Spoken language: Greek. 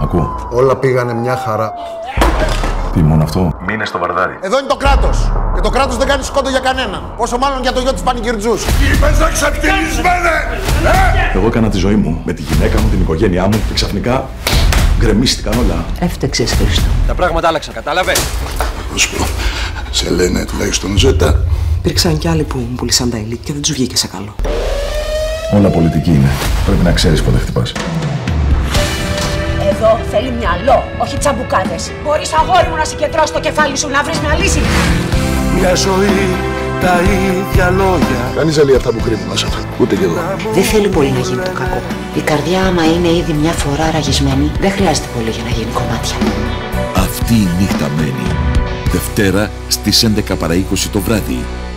Ακούω. Όλα πήγανε μια χαρά. Τι, μόνο αυτό? Μείνε στο βαρδάρι. Εδώ είναι το κράτος. Και το κράτος δεν κάνει σκόντο για κανέναν. Πόσο μάλλον για το γιο της Πανηγυρτζούς. Είπες να ξεφτυλισμένε! Εγώ έκανα τη ζωή μου με τη γυναίκα μου, την οικογένειά μου και ξαφνικά γκρεμίστηκαν όλα. Έφταξες, Χρήστο. Τα πράγματα άλλαξαν, κατάλαβε. Πώς πω, σε λένε τουλάχιστον Ζέτα. Υπήρξαν κι άλλοι που μου πουλήσαν τα ελίτ και δεν τους βγήκε σε καλό. Όλα πολιτική είναι. Πρέπει να ξέρεις πότε χτυπάς. Εδώ θέλει μυαλό, όχι τσαμπουκάδες. Μπορείς, αγόρι μου, να συγκεντρώσεις το κεφάλι σου, να βρεις μια λύση. Μια ζωή, τα ίδια λόγια. Κανείς δεν λέει αυτά που κρύβουν μέσα του. Ούτε κι εγώ. Δεν θέλει πολύ να γίνει το κακό. Η καρδιά, άμα είναι ήδη μια φορά ραγισμένη, δεν χρειάζεται πολύ για να γίνει κομμάτια. Αυτή η νύχτα μένει. Δευτέρα στις 11 παρά 20 το βράδυ.